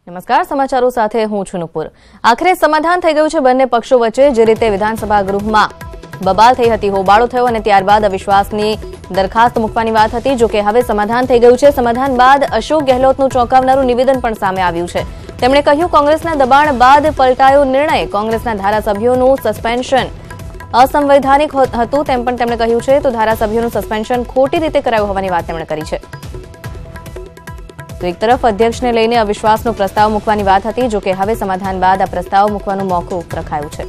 નમસ્કાર, સમાચારો સાથે હું છું નુપુર। આખરે સમાધાન થઈ ગયું છે બંને પક્ષો વચ્ચે। જે રીતે વિધાનસભા ગૃહમાં બબાલ થઈ હતી, હોબાળો થયો અને ત્યારબાદ અવિશ્વાસની દરખાસ્ત મૂકવાની વાત હતી। જો કે હવે સમાધાન થઈ ગયું છે। સમાધાન બાદ અશોક ગેહલોતનું ચોંકાવનારું નિવેદન પણ સામે આવ્યું છે। તેમણે કહ્યું, કોંગ્રેસના દબાણ બાદ પલટાયો નિર્ણય। કોંગ્રેસના ધારાસભ્યોનું સસ્પેન્શન અસંવૈધાનિક હતું તેમ પણ તેમણે કહ્યું છે। તો ધારાસભ્યોનું સસ્પેન્શન ખોટી રીતે કરાયું હોવાની વાત તેમણે કરી છે। તો એક તરફ અધ્યક્ષને લઈને અવિશ્વાસનો પ્રસ્તાવ મૂકવાની વાત હતી। જો કે હવે સમાધાન બાદ આ પ્રસ્તાવ મૂકવાનું મોકૂફ રખાયું છે।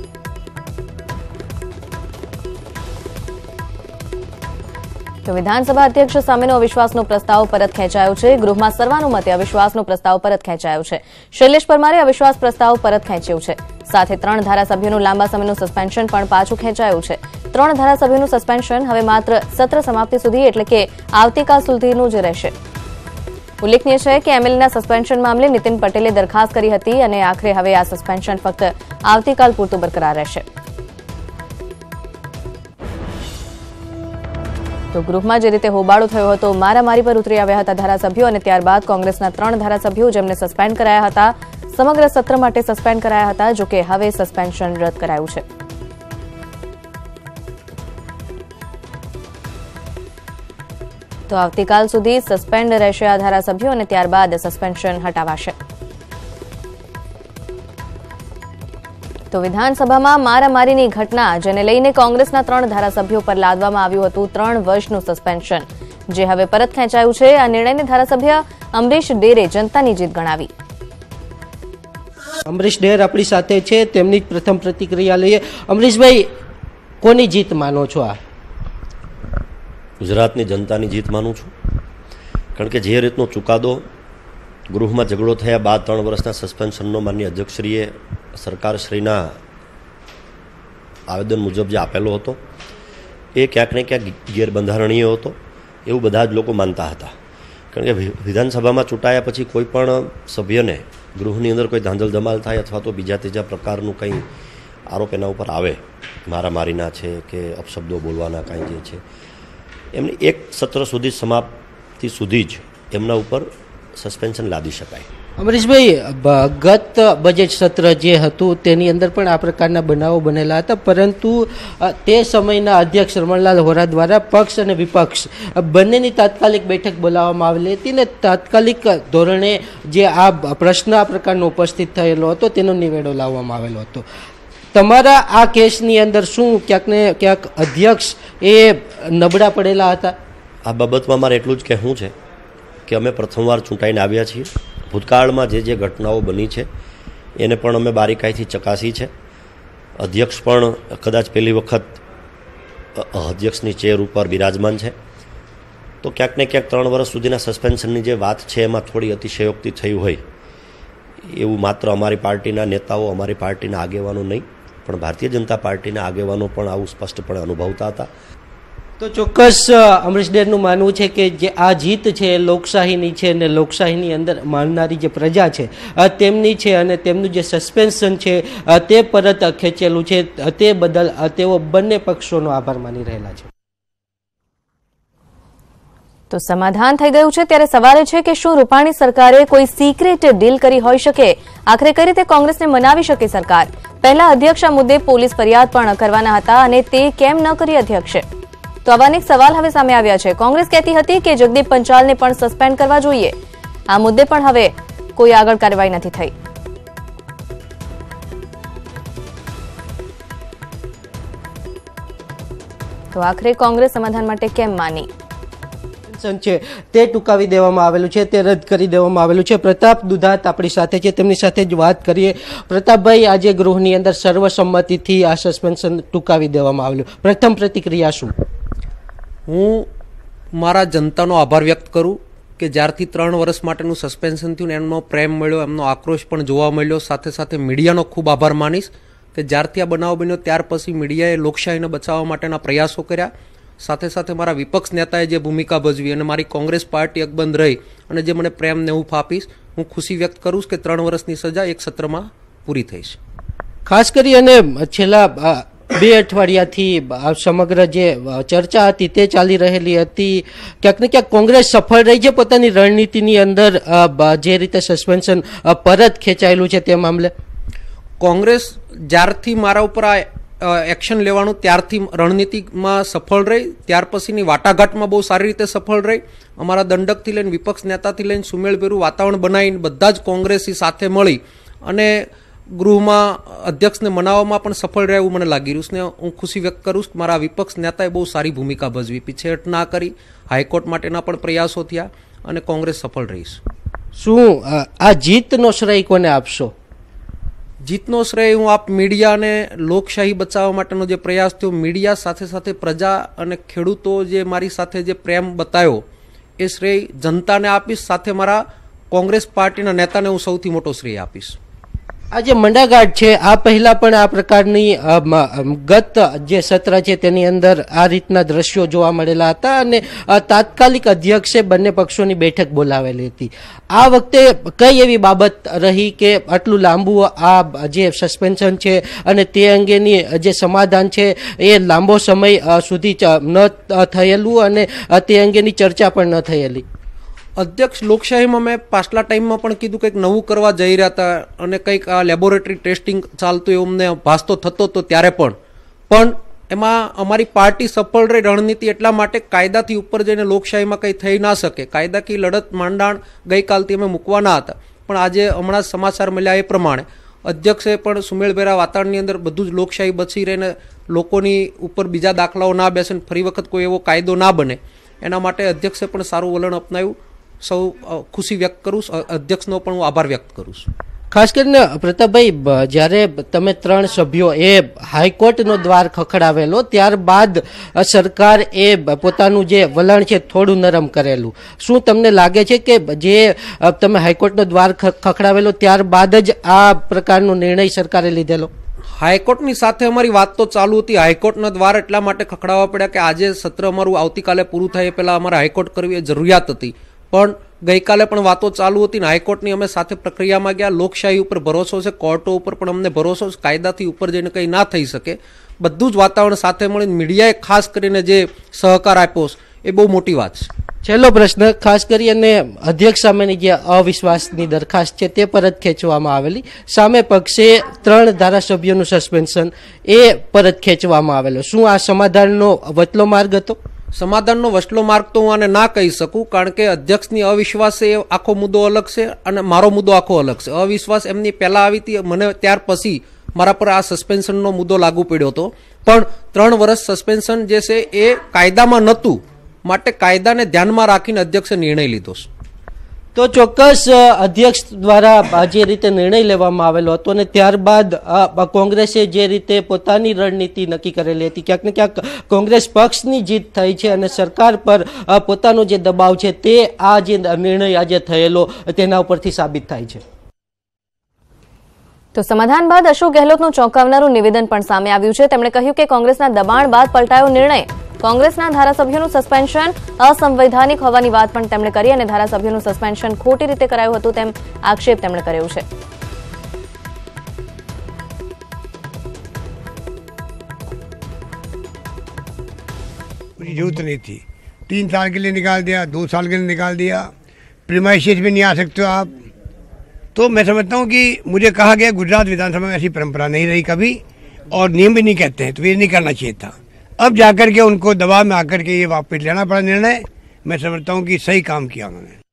તો વિધાનસભા અધ્યક્ષ સામેનો અવિશ્વાસનો પ્રસ્તાવ પરત ખેંચાયો છે। ગૃહમાં સર્વાનુમતે અવિશ્વાસનો પ્રસ્તાવ પરત ખેંચાયો છે। શૈલેષ પરમારે અવિશ્વાસ પ્રસ્તાવ પરત ખેંચ્યો છે। સાથે 3 ધારાસભ્યોનું લાંબા સમયનું સસ્પેન્શન પણ પાછું ખેંચાયું છે। 3 ધારાસભ્યોનું સસ્પેન્શન હવે માત્ર સત્ર સમાપ્તિ સુધી એટલે કે આવતીકાલ સુધીનું જ રહેશે। ઉલ્લેખનીય છે કે એમએલએના સસ્પેન્શન મામલે નીતિન પટેલે દરખાસ્ત કરી હતી અને આખરે હવે આ સસ્પેન્શન ફક્ત આવતીકાલ પૂરતું બરકરાર રહેશે। તો ગૃહમાં જે રીતે હોબાળો થયો હતો, મારામારી પર ઉતરી આવ્યા હતા ધારાસભ્યો અને ત્યારબાદ કોંગ્રેસના 3 ધારાસભ્યો જેમને સસ્પેન્ડ કરાયા હતા, સમગ્ર સત્ર માટે સસ્પેન્ડ કરાયા હતા। જો કે હવે સસ્પેન્શન રદ કરાયું છે। તો આવતીકાલ સુધી સસ્પેન્ડ રહેશે આ ધારાસભ્યો અને ત્યારબાદ સસ્પેન્શન હટાવાશે। તો વિધાનસભામાં મારામારીની ઘટના જેને લઈને કોંગ્રેસના 3 ધારાસભ્યો પર લાદવામાં આવ્યું હતું 3 વર્ષનું સસ્પેન્શન, જે હવે પરત ખેંચાયું છે। આ નિર્ણયને ધારાસભ્ય અમરીશ ડેરે જનતાની જીત ગણાવી। અમરીશ ડેર આપણી સાથે છે, તેમની જ પ્રથમ પ્રતિક્રિયા લઈએ। અમરીશભાઈ, કોની જીત માનો છો? આ ગુજરાતની જનતાની જીત માનું છું, કારણ કે જે રીતનો ચુકાદો ગૃહમાં ઝઘડો થયા બાદ 3 વર્ષના સસ્પેન્શનનો માનનીય અધ્યક્ષશ્રીએ સરકારશ્રીના આવેદન મુજબ જે આપેલો હતો એ ક્યાંક ને ક્યાંક ગેરબંધારણીય હતો એવું બધા જ લોકો માનતા હતા। કારણ કે વિધાનસભામાં ચૂંટાયા પછી કોઈ પણ સભ્યને ગૃહની અંદર કોઈ ધાંધલ ધમાલ થાય અથવા તો બીજા ત્રીજા પ્રકારનું કંઈ આરોપ એના ઉપર આવે, મારામારીના છે કે અપશબ્દો બોલવાના કાંઈ જે છે, એમની એક સત્ર સુધી સમાપ્તિ સુધી જ એમના ઉપર સસ્પેન્શન લાદી શકાય। અમરીશભાઈ, ગત બજેટ સત્ર જે હતું તેની અંદર પણ આ પ્રકારના બનાવો બનેલા હતા, પરંતુ તે સમયના અધ્યક્ષ રમણલાલ વોરા દ્વારા પક્ષ અને વિપક્ષ બંનેની તાત્કાલિક બેઠક બોલાવવામાં આવેલી હતી ને તાત્કાલિક ધોરણે જે આ પ્રશ્ન આ પ્રકારનો ઉપસ્થિત થયેલો હતો તેનો નિવેડો લાવવામાં આવેલો હતો। તમારા આ કેસની અંદર શું ક્યાંક ને ક્યાંક અધ્યક્ષ એ નબળા પડેલા હતા? આ બાબતમાં મારે એટલું જ કહેવું છે કે અમે પ્રથમવાર ચૂંટાઈને આવ્યા છીએ। ભૂતકાળમાં જે ઘટનાઓ બની છે એને પણ અમે બારીકાઈથી ચકાસી છે। અધ્યક્ષ પણ કદાચ પહેલી વખત અધ્યક્ષની ચેર ઉપર બિરાજમાન છે, તો ક્યાંક ને ક્યાંક 3 વર્ષ સુધીના સસ્પેન્શનની જે વાત છે એમાં થોડી અતિશયોક્તિ થઈ હોય એવું માત્ર અમારી પાર્ટીના નેતાઓ, અમારી પાર્ટીના આગેવાનો નહીં પણ ભારતીય જનતા પાર્ટીના આગેવાનો પણ આવું સ્પષ્ટપણે અનુભવતા હતા। તો ચોક્કસ અમરીશ ડેરનું માનવું છે કે જે આ જીત છે એ લોકશાહીની છે અને લોકશાહીની અંદર માનનારી જે પ્રજા છે તેમની છે અને તેમનું જે સસ્પેન્શન છે તે પરત ખેંચેલું છે તે બદલ તેઓ બંને પક્ષોનો આભાર માની રહેલા છે। તો સમાધાન થઈ ગયું છે ત્યારે સવાલ છે કે શું રૂપાણી સરકારે કોઈ સિક્રેટ ડીલ કરી હોઈ શકે? આખરે કઈ રીતે કોંગ્રેસને મનાવી શકે સરકાર? પહેલા અધ્યક્ષ આ મુદ્દે પોલીસ ફરિયાદ પણ કરવાના હતા અને તે કેમ ન કરી અધ્યક્ષે? તો આવા અનેક સવાલ હવે સામે આવ્યા છે। કોંગ્રેસ કહેતી હતી કે જગદીપ પંચાલને પણ સસ્પેન્ડ કરવા જોઈએ। આ મુદ્દે પણ હવે કોઈ આગળ કાર્યવાહી નથી થઈ। તો આખરે કોંગ્રેસ સમાધાન માટે કેમ માની? છે તે ટૂંકાવી દેવામાં આવેલું છે, તે રદ કરી દેવામાં આવેલું છે। પ્રતાપ દુધાત આપણી સાથે છે, તેમની સાથે જ વાત કરીએ। પ્રતાપભાઈ, આજે ગૃહની અંદર સર્વસંમતિથી આ સસ્પેન્શન ટૂંકાવી દેવામાં આવેલું, પ્રથમ પ્રતિક્રિયા શું? હું મારા જનતાનો આભાર વ્યક્ત કરું કે જ્યારથી 3 વર્ષ માટેનું સસ્પેન્શન થયું ને એમનો પ્રેમ મળ્યો, એમનો આક્રોશ પણ જોવા મળ્યો। સાથે સાથે મીડિયાનો ખૂબ આભાર માનીશ કે જ્યારથી આ બનાવ બન્યો ત્યાર પછી મીડિયાએ લોકશાહીને બચાવવા માટેના પ્રયાસો કર્યા। સાથે સાથે મારા વિપક્ષ નેતાએ જે ભૂમિકા ભજવી અને મારી કોંગ્રેસ પાર્ટી અકબંધ રહી અને જે મને પ્રેમને હૂંફ આપીશ, હું ખુશી વ્યક્ત કરું કે 3 વર્ષની સજા એક સત્રમાં પૂરી થઈ છે। ખાસ કરી અને છેલ્લા 2 અઠવાડિયાથી સમગ્ર જે ચર્ચા હતી તે ચાલી રહેલી હતી, ક્યાંક ને ક્યાંક કોંગ્રેસ સફળ રહી છે પોતાની રણનીતિની અંદર જે રીતે સસ્પેન્શન પરત ખેંચાયેલું છે તે મામલે? કોંગ્રેસ જ્યારથી મારા ઉપર આ એક્શન લેવાનું ત્યારથી રણનીતિમાં સફળ રહી, ત્યાર પછીની વાટાઘાટમાં બહુ સારી રીતે સફળ રહી. અમારા દંડકથી લઈને વિપક્ષ નેતાથી લઈને સુમેળભેરું વાતાવરણ બનાવીને બધા જ કોંગ્રેસી સાથે મળી અને ગૃહમાં અધ્યક્ષને મનાવવામાં પણ સફળ રહ્યા એવું મને લાગી રહ્યું છે. હું ખુશી વ્યક્ત કરું છું કે મારા વિપક્ષ નેતાએ બહુ સારી ભૂમિકા ભજવી, પીછેહટ ના કરી, હાઈકોર્ટ માટેના પણ પ્રયાસો થયા અને કોંગ્રેસ સફળ રહી છે. શું આ જીતનો શ્રેય કોને આપશો? જીતનો શ્રેય હું આપ મીડિયા અને લોકશાહી બચાવવા માટેનો જે પ્રયાસ થયો, મીડિયા સાથે સાથે પ્રજા અને ખેડૂતો જે મારી સાથે જે પ્રેમ બતાવ્યો એ શ્રેય જનતાને આપીશ, સાથે મારા કોંગ્રેસ પાર્ટીના નેતાને હું સૌથી મોટો શ્રેય આપીશ. આ જે મંડાગાંઠ છે આ પહેલા પણ આ પ્રકારની ગત જે સત્ર છે તેની અંદર આ રીતના દ્રશ્યો જોવા મળેલા હતા અને તાત્કાલિક અધ્યક્ષે બંને પક્ષોની બેઠક બોલાવેલી હતી. આ વખતે કઈ એવી બાબત રહી કે આટલું લાંબુ આ જે સસ્પેન્શન છે અને તે અંગેની જે સમાધાન છે એ લાંબો સમય સુધી ન થયેલું અને તે અંગેની ચર્ચા પણ ન થયેલી? અધ્યક્ષ, લોકશાહીમાં મેં પાછલા ટાઈમમાં પણ કીધું કંઈક નવું કરવા જઈ રહ્યા હતા અને કંઈક આ લેબોરેટરી ટેસ્ટિંગ ચાલતું એવું અમને ભાસતો થતો હતો ત્યારે પણ એમાં અમારી પાર્ટી સફળ રહી. રણનીતિ એટલા માટે કાયદાથી ઉપર જઈને લોકશાહીમાં કંઈ થઈ ના શકે, કાયદાકી લડત માંડાણ ગઈકાલથી અમે મૂકવાના હતા, પણ આજે હમણાં જ સમાચાર મળ્યા એ પ્રમાણે અધ્યક્ષે પણ સુમેળભેરા વાતાવરણની અંદર બધું જ લોકશાહી બચી રહીને લોકોની ઉપર બીજા દાખલાઓ ના બેસે ને ફરી વખત કોઈ એવો કાયદો ના બને એના માટે અધ્યક્ષે પણ સારું વલણ અપનાવ્યું. સૌ ખુશી વ્યક્ત કરું છું, અધ્યક્ષનો પણ હું આભાર વ્યક્ત કરું છું. ખાસ કરીને પ્રતાપભાઈ, જ્યારે તમે 3 સભ્યો એ હાઈકોર્ટનો દ્વાર ખખડાવેલો ત્યારબાદ સરકાર એ પોતાનું જે વલણ છે થોડું નરમ કરેલું, શું તમને લાગે છે કે જે તમે હાઈકોર્ટનો દ્વાર ખખડાવેલો ત્યારબાદ જ આ પ્રકારનો નિર્ણય સરકારે લીધેલો? હાઈકોર્ટની સાથે અમારી વાત તો ચાલુ હતી. હાઈકોર્ટના દ્વાર એટલા માટે ખખડાવવા પડ્યા કે આજે સત્ર અમારું આવતીકાલે પૂરું થાય એ પહેલાં અમારે હાઈકોર્ટ કરવી એ જરૂરિયાત હતી, પણ ગઈકાલે પણ વાતો ચાલુ હતી ને હાઈકોર્ટની અમે સાથે પ્રક્રિયામાં ગયા. લોકશાહી ઉપર ભરોસો છે, કોર્ટો ઉપર પણ અમને ભરોસો છે, કાયદાથી ઉપર જઈને કંઈ ના થઈ શકે. બધું જ વાતાવરણ સાથે મળીને મીડિયાએ ખાસ કરીને જે સહકાર આપ્યો એ બહુ મોટી વાત છે. છેલ્લો પ્રશ્ન, ખાસ કરી અને અધ્યક્ષ સામેની જે અવિશ્વાસની દરખાસ્ત છે તે પરત ખેંચવામાં આવેલી, સામે પક્ષે 3 ધારાસભ્યોનું સસ્પેન્શન એ પરત ખેંચવામાં આવેલો, શું આ સમાધાનનો વચલો માર્ગ હતો? સમાધાનનો વચલો માર્ગ તો હું આને ના કહી શકું, કારણ કે અધ્યક્ષની અવિશ્વાસ એ આખો મુદ્દો અલગ છે અને મારો મુદ્દો આખો અલગ છે. અવિશ્વાસ એમની પહેલા આવી હતી, મને ત્યાર પછી મારા પર આ સસ્પેન્શનનો મુદ્દો લાગુ પડ્યો હતો, પણ 3 વર્ષ સસ્પેન્શન જે છે એ કાયદામાં નહોતું, માટે કાયદાને ધ્યાનમાં રાખીને અધ્યક્ષે નિર્ણય લીધો છે. તો ચોક્કસ અધ્યક્ષ દ્વારા જે રીતે નિર્ણય લેવામાં આવેલો હતો અને ત્યારબાદ કોંગ્રેસે જે રીતે પોતાની રણનીતિ નક્કી કરેલી હતી, ક્યાંક ને ક્યાંક કોંગ્રેસ પક્ષની જીત થઈ છે અને સરકાર પર પોતાનો જે દબાવ છે તે આ જે નિર્ણય આજે થયેલો તેના ઉપરથી સાબિત થાય છે. તો સમાધાન બાદ અશોક ગેહલોતનું ચોંકાવનારું નિવેદન પણ સામે આવ્યું છે. તેમણે કહ્યું કે કોંગ્રેસના દબાણ બાદ પલટાયો નિર્ણય. કોંગ્રેસના ધારાસભ્યોનું સસ્પેન્શન અસંવૈધાનિક હોવાની વાત પણ તેમણે કરી અને ધારાસભ્યોનું સસ્પેન્શન ખોટી રીતે કરાયું હતું તેમ આક્ષેપ તેમણે કર્યો છે. जरूरत नहीं थी, 3 साल के लिए निकाल दिया, 2 साल के लिए निकाल दिया, प्रीमाइसेस में नहीं आ सकते हो आप. तो मैं समझता हूँ कि मुझे कहा गया गुजरात विधानसभा में ऐसी परंपरा नहीं रही कभी और नियम भी नहीं कहते हैं, तो ये नहीं करना चाहिए था. अब जाकर के उनको दबाव में आकर के ये वापस लेना पड़ा निर्णय. मैं समझता हूँ कि सही काम किया उन्होंने.